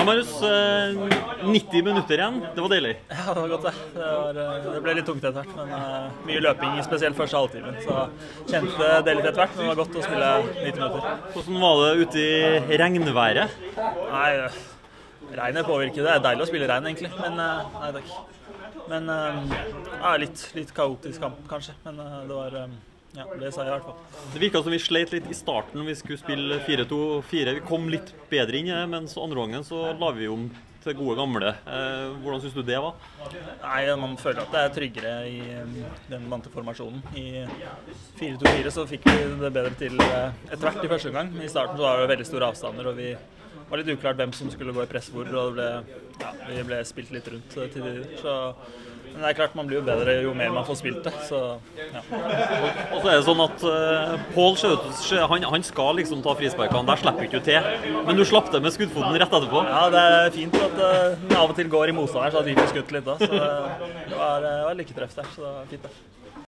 Marius, 90 minutter igjen, det var deilig. Ja, det var godt det. Det ble litt tungt etter hvert, men mye løping, spesielt første halvtimen. Så kjente det litt etter hvert, men det var godt å spille 90 minutter. Hvordan var det ute i regnværet? Nei, regnet påvirker det. Det er deilig å spille regn egentlig, men nei takk. Men litt kaotisk kamp kanskje, men det var... Ja, det sa jeg i hvert fall. Det virket som vi slet litt i starten når vi skulle spille 4-2-4. Vi kom litt bedre inn, mens andre gangen så la vi om til gode gamle. Hvordan synes du det var? Nei, man føler at det er tryggere i den vante formasjonen. I 4-2-4 så fikk vi det bedre til etter hvert i første gang. I starten så var det veldig store avstander, og vi var litt uklart hvem som skulle gå i press hvor, og vi ble spilt litt rundt til tider. Men det er klart, man blir jo bedre jo mer man får spilt det, så ja. Og så er det sånn at Pål han skal liksom ta frisparkene, der slipper ikke du til. Men du slapp det med skuddfoten rett etterpå. Ja, det er fint at det av og til går i motstander, så at vi får skutt litt da. Så det var lykketreff der, så det var fint da.